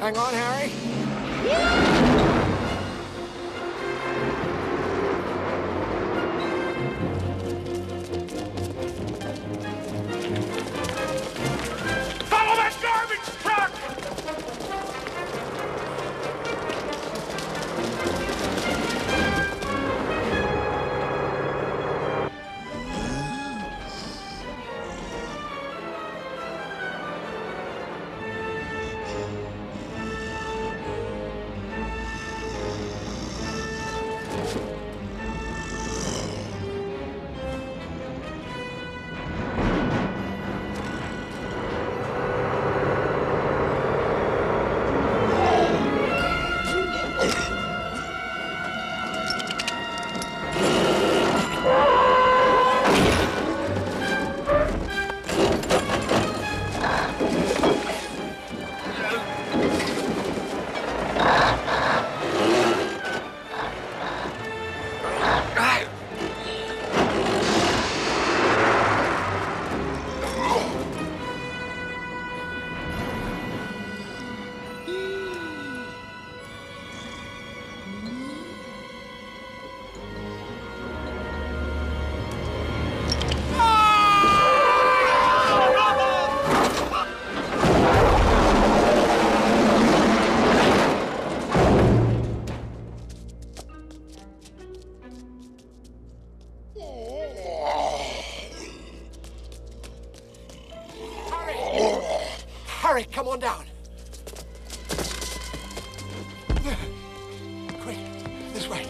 Hang on, Harry. Follow that garbage truck! Hurry, come on down. Quick, this way.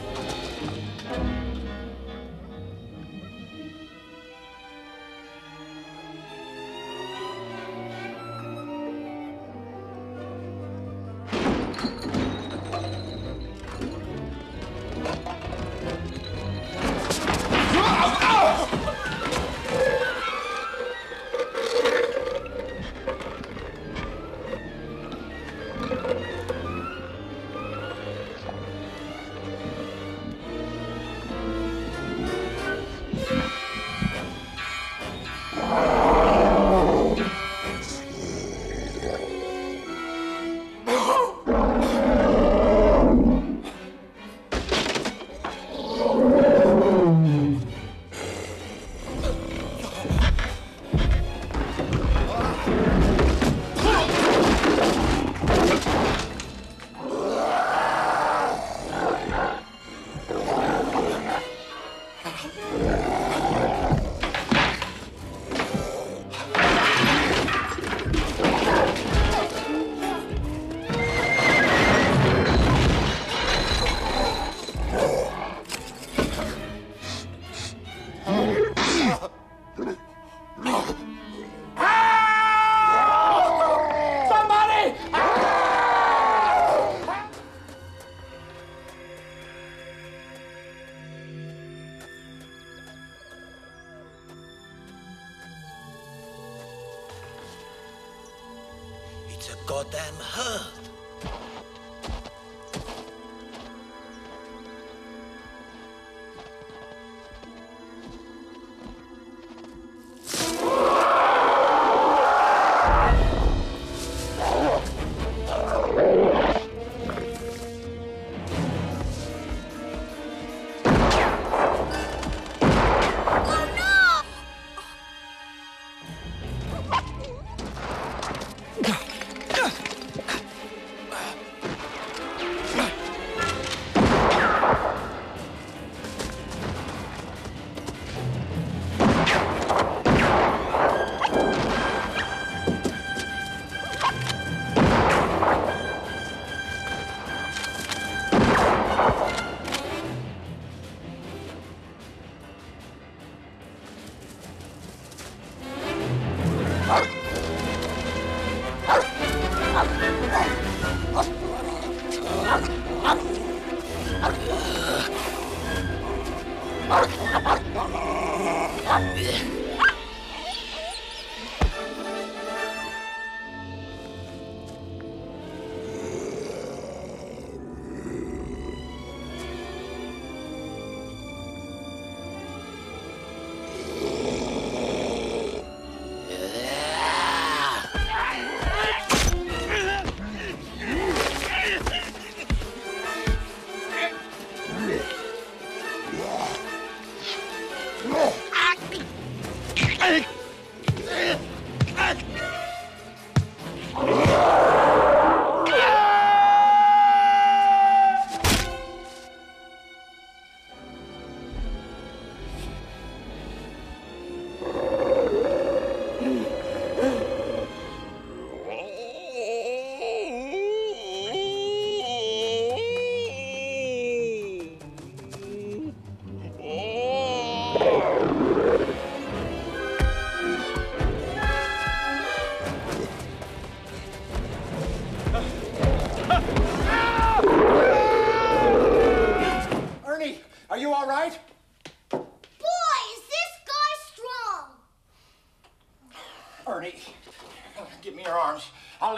Goddamn herd.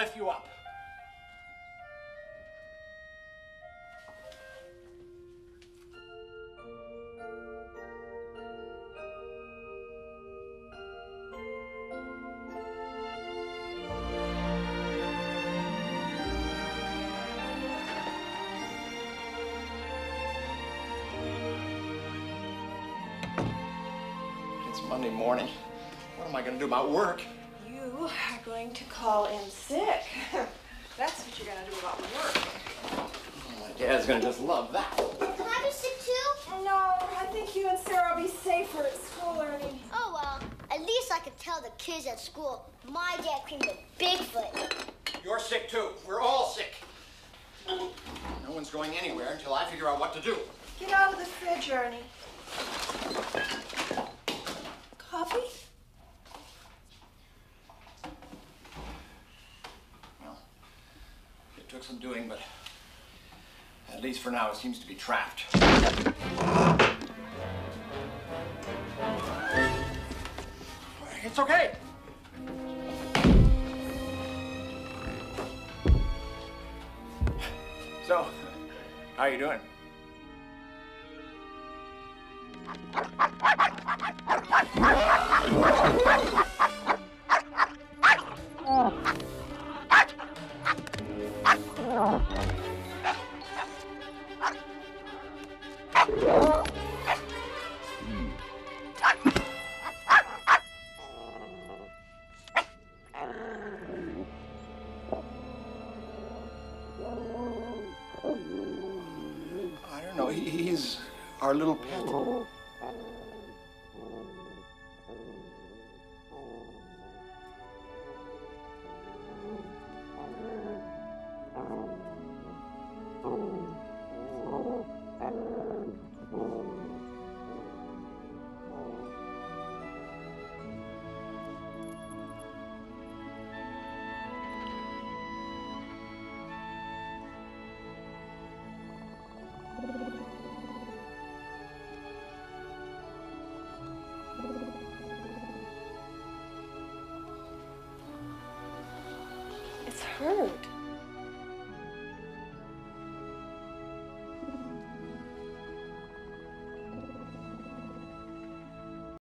lift you up. It's Monday morning. What am I going to do about work? You are going to call in sick. That's what you're going to do about work. Oh, my dad's going to just love that. Can I be sick too? No, I think you and Sarah will be safer at school learning. Oh, well, at least I can tell the kids at school my dad creamed a Bigfoot. You're sick too. We're all sick. No one's going anywhere until I figure out what to do. Get out of the fridge, Ernie. Coffee? Well, it took some doing, but at least for now it seems to be trapped. It's okay. So, how are you doing? I don't know. He's our little pet. It's hurt.